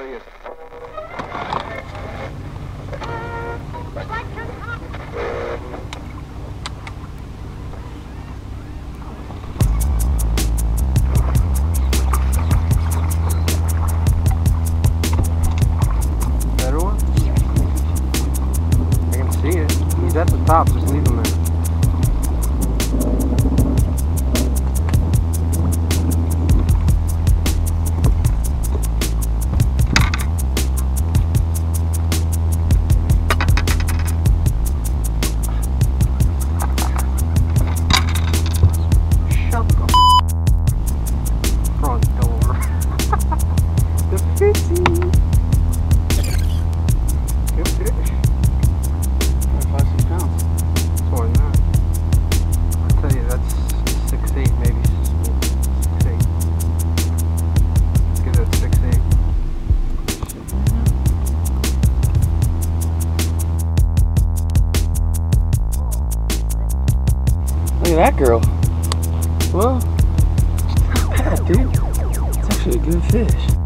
there he is. Better one? I can see it. He's at the top, just leave him there. Look at that girl. Well, not bad, dude. It's actually a good fish.